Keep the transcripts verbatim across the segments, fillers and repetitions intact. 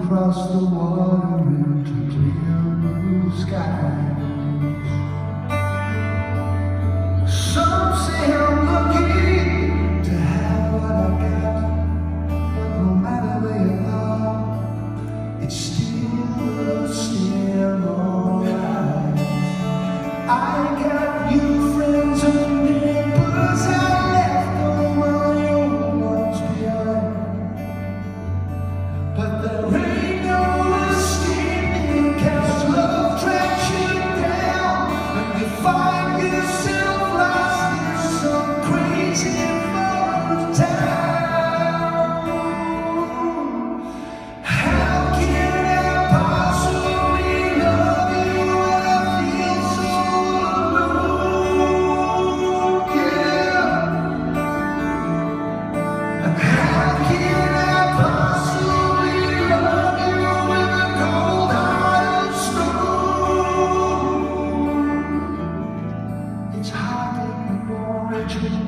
across the water into clear blue skies. Some say I'm lucky to have what I got, but no matter where you are, it's still, still alright. I got new friends and neighbors I left all my old ones behind, but there ain't no escaping, 'cause love tracks you down and you find yourself lost in some crazy foreign town. How can I possibly love you when I feel so alone? Yeah. And how can I possibly love you with a cold heart of stone? It's hardly original.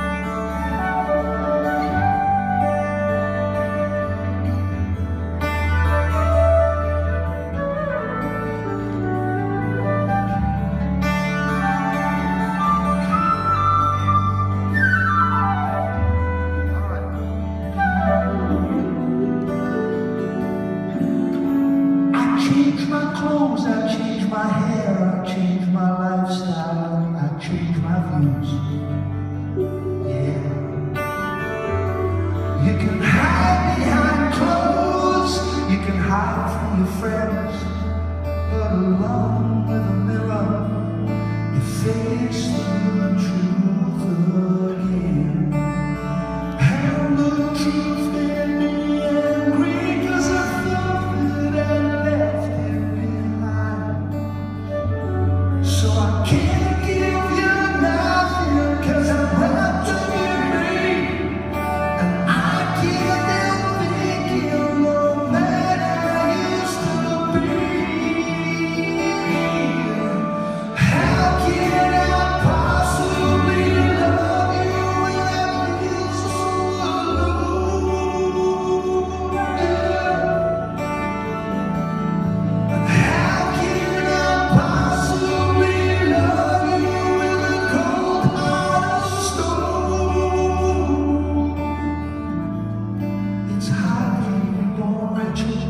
I changed my clothes, I changed my hair, I changed my lifestyle, I changed my views. Yeah. You can hide behind clothes, you can hide from your friends, but alone with a mirror, you face the truth again. And the truth made me angry, 'cause I thought that I left it behind. So I can't give you nothing, 'cause I'm wrapped up in me, and I can't help thinking of the man I used to be. How can I possibly love you when I feel so alone? Yeah. And how can I possibly love you with a cold heart of stone? It's hardly original.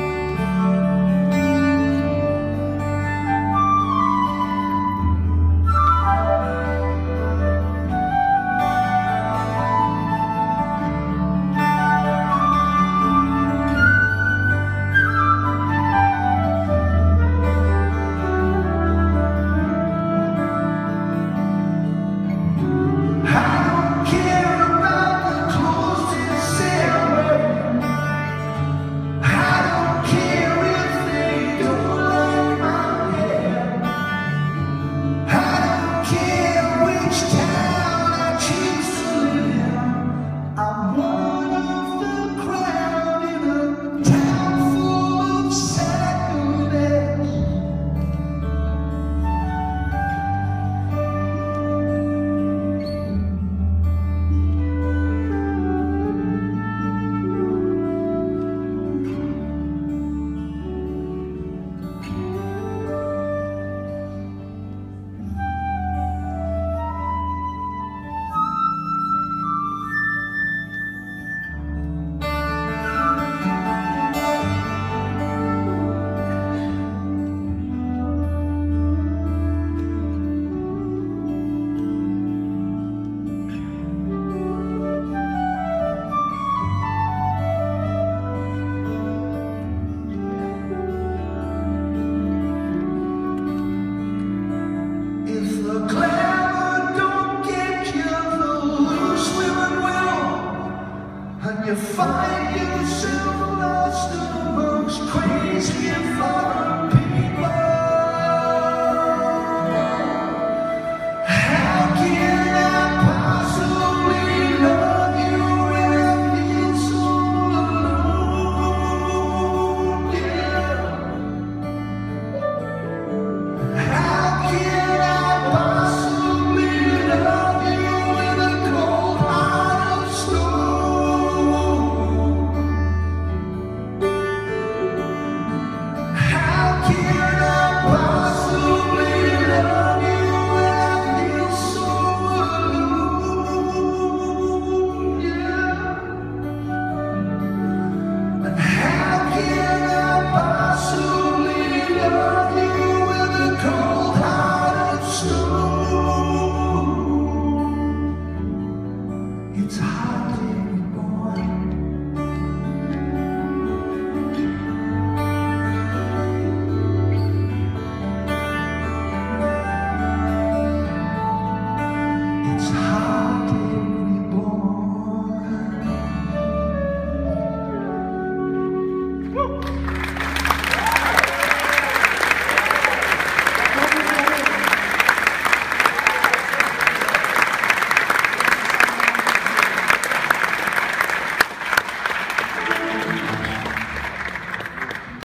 I don't care about the clothes that say I'm wearing. I don't care if they don't like my hair. I don't care which town I choose to live in. I'm one of the crowd in a town full of sadness. If the glamour don't get you, the loose women will, and you find yourself lost amongst crazy foreign people. How can I possibly love you when I feel so alone? Yeah. How can I possibly love you with a cold heart of stone? and